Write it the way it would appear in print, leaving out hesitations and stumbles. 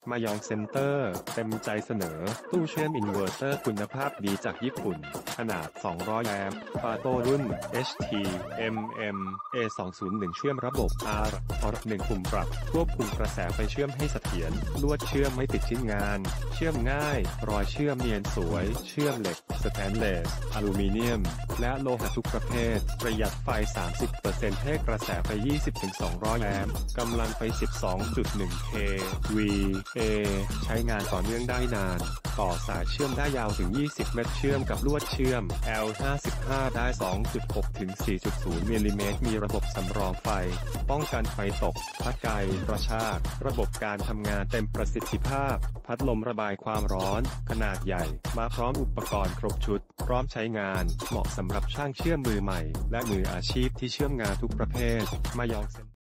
มายองเซ็นเตอร์เต็มใจเสนอตู้เชื่อมอินเวอร์เตอร์คุณภาพดีจากญี่ปุ่นขนาด200แอมป์ฟาโตรุ่น HT-MM A201 เชื่อมระบบ R1 ปุ่มปรับควบคุมกระแสไฟเชื่อมให้เสถียรลวดเชื่อมไม่ติดชิ้นงานเชื่อมง่ายรอยเชื่อมเนียนสวยเชื่อมเหล็กสแตนเลสอลูมิเนียมและโลหะทุกประเภทประหยัดไฟ 30% ให้กระแสไฟ 20-200 แอมป์กำลังไฟ 12.1 kVA ใช้งานต่อเนื่องได้นานต่อสายเชื่อมได้ยาวถึง 20 เมตรเชื่อมกับลวดเชื่อม L55 ได้ 2.6 ถึง 4.0 มิลลิเมตรมีระบบสำรองไฟป้องกันไฟตกพัดไกกระชากระบบการทำงานเต็มประสิทธิภาพพัดลมระบายความร้อนขนาดใหญ่มาพร้อมอุปกรณ์ครบชุดพร้อมใช้งานเหมาะสำหรับช่างเชื่อมมือใหม่และมืออาชีพที่เชื่อมงานทุกประเภทมายอง